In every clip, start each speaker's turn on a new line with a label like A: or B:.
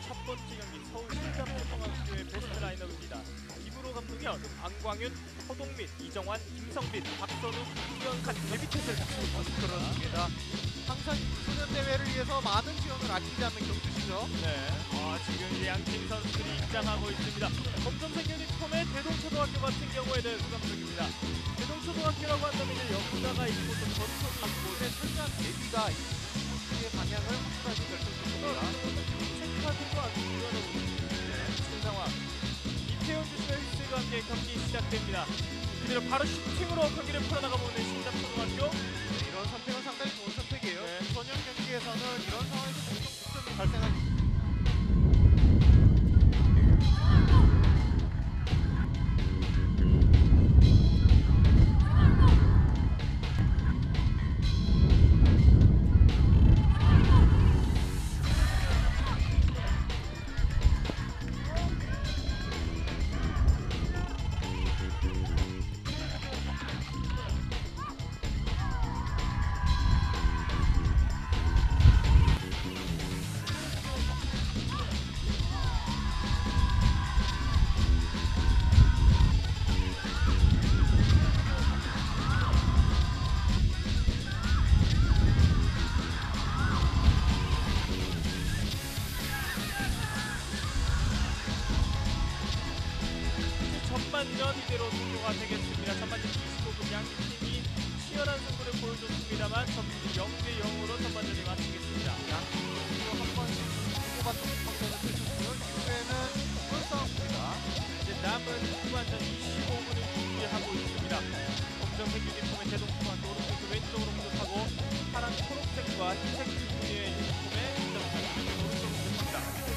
A: 첫 번째 경기 서울 신담초등학교의 베스트 라인업입니다. 김우로 감독연, 안광윤, 허동민, 이정환, 김성빈, 박선우, 이현칸, 데뷔tet을 갖추고 있습니다.
B: 그렇습니다. 항상 소년 대회를 위해서 많은 지원을 아끼지 않는 경주시죠.
A: 네, 지금 이제 양팀 선수들이 입장하고 있습니다. 검정색 유니폼의 대동초등학교 같은 경우에는 수감독입니다. 대동초등학교라고 한다면 이제 역사가 있고 또 전통이 있고
B: 곳의 철저한 대비가 이 스포츠의 방향을 확실하게 결정짓습니다.
A: 체크카드도 아주 유연하고 있는 상황. 이태원 주심의 휘슬과 함께 경기 시작됩니다. 그대로 바로 슈팅으로 경기를 풀어나가보는 신담초등학교.
B: 네, 이런 선택은 상당히 좋은 선택이에요.
A: 네.
B: 소년 경기에서는 이런 상황에서 공동 득점이 발생하기
A: 전반전 이대로 종료가 되겠습니다. 전반전 25분 양팀이 치열한 승부를 보여줬습니다만 점수 0대 0으로 전반전이 마치겠습니다.
B: 양팀으로 한 번씩 주고받는 경기를 펼쳤고요. 이후에는 이번 싸움입니다.
A: 이제 남은 후반전 25분을 준비하고 있습니다. 검정색 유니폼의 대동초등학교 오른쪽에서 왼쪽으로 공격하고 파란 초록색과 흰색 유니의 유니폼의 신담초등학교 오른쪽으로 공격합니다.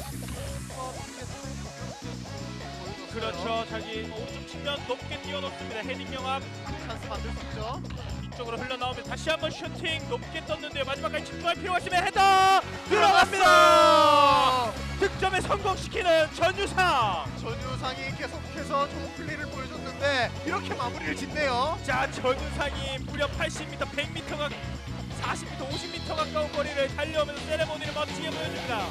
A: 그렇죠. 자기 오른쪽 측면 높게 띄워놓습니다. 헤딩 영합
B: 찬스 만들 수 있죠.
A: 이쪽으로 흘러나오면 다시 한번 슈팅 높게 떴는데요. 마지막까지 집중할 필요가 있으면 헤더 들어갑니다. 득점에 성공시키는 전유상.
B: 전유상이 계속해서 좋은 플레이를 보여줬는데 이렇게 마무리를 짓네요.
A: 자, 전유상이 무려 80m, 100m가 40m, 50m 가까운 거리를 달려오면서 세레모니를 멋지게 보여줍니다.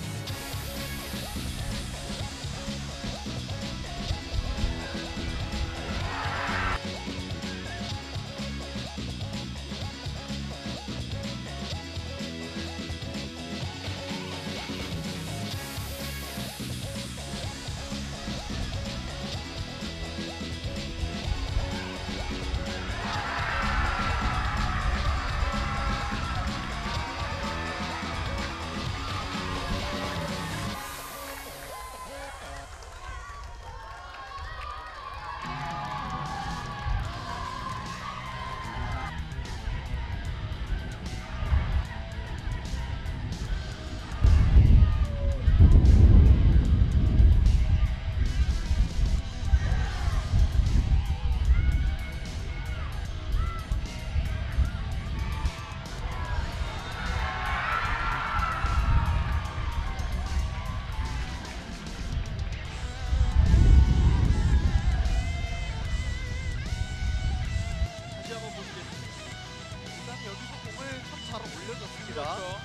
B: 잘 올려줬습니다.
A: 그렇죠.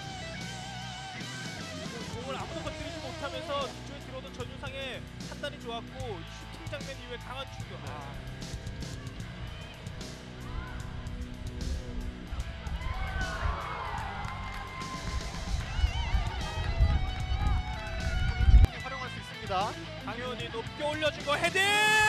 A: 공을 아무도 건드리지 못하면서 뒤쪽에 들어오던 전유상의 판단이 좋았고 슈팅 장면 이후에 강한 충격.
B: 충분히 활용할 수 있습니다.
A: 강현이 높게 올려주고 헤딩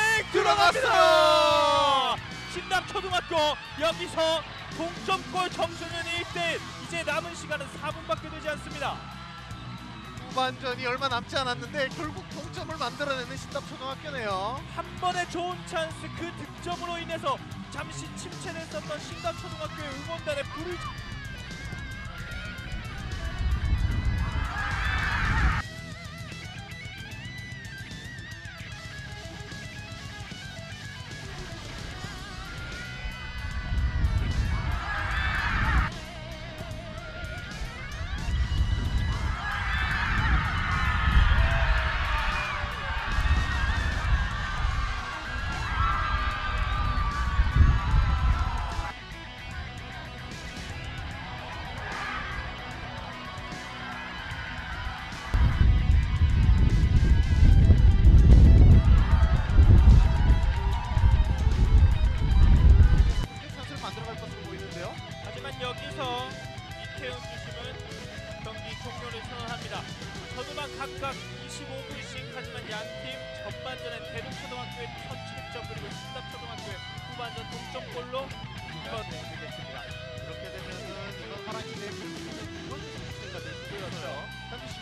A: 들어갑니다. 신남초등학교 여기서 동점골 점수는 1대1. 이제 남은 시간은 4분밖에 되지 않습니다.
B: 후반전이 얼마 남지 않았는데 결국 동점을 만들어내는 신담초등학교네요.
A: 한 번의 좋은 찬스 그 득점으로 인해서 잠시 침체됐었던 신담초등학교의 응원단의 불을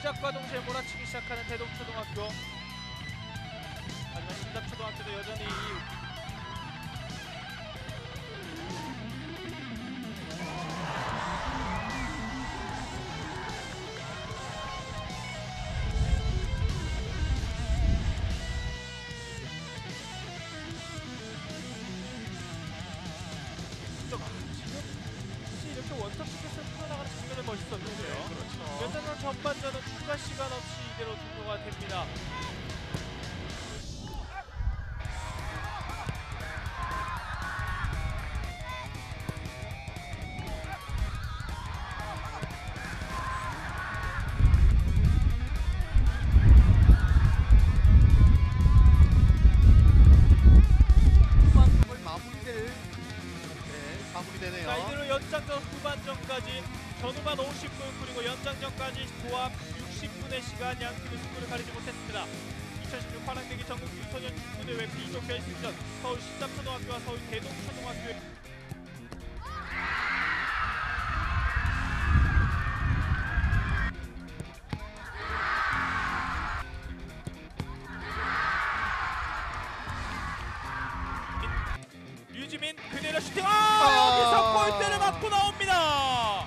A: 시작과 동시에 몰아치기 시작하는 대동초등학교. 하지만 신답초등학교도 여전히 이렇게 원톱 티켓을 풀어나가는 장면은 멋있었는데요.
B: 그렇죠.
A: 연장전 전반전은 추가 시간 없이 이대로 종료가 됩니다.
B: 후반을 마무리되네요.
A: 자, 이대로 연장전 후반전까지 전후반 50분 그리고 연장전까지 도합 60분의 시간 양팀의 승부를 가리지 못했습니다. 2016 화랑대기 전국 유소년 축구대회 B조 결승전 서울 신담초등학교와 서울 대동초등학교의 류지민 그대로 슈팅. 여기서 골대를 맞고 나옵니다.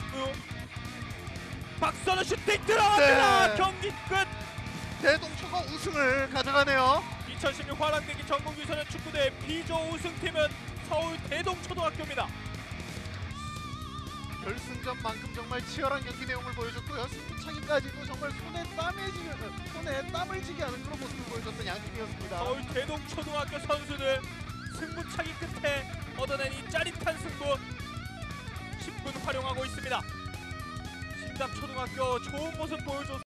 A: 박선우 슈팅 들어갑니다.
B: 네.
A: 경기 끝.
B: 대동초가 우승을 가져가네요.
A: 2016 화랑대기 전국 유소년 축구대회 B조 우승팀은 서울 대동초등학교입니다.
B: 결승전만큼 정말 치열한 경기 내용을 보여줬고요. 승부차기까지도 정말 손에 땀을 쥐게 하는 그런 모습을 보여줬던 양팀이었습니다.
A: 서울 대동초등학교 선수들 승부차기 끝에 얻어낸 이 짜릿한 승부 10분 활용하고 있습니다. 신담초등학교 좋은 모습 보여줬습니다.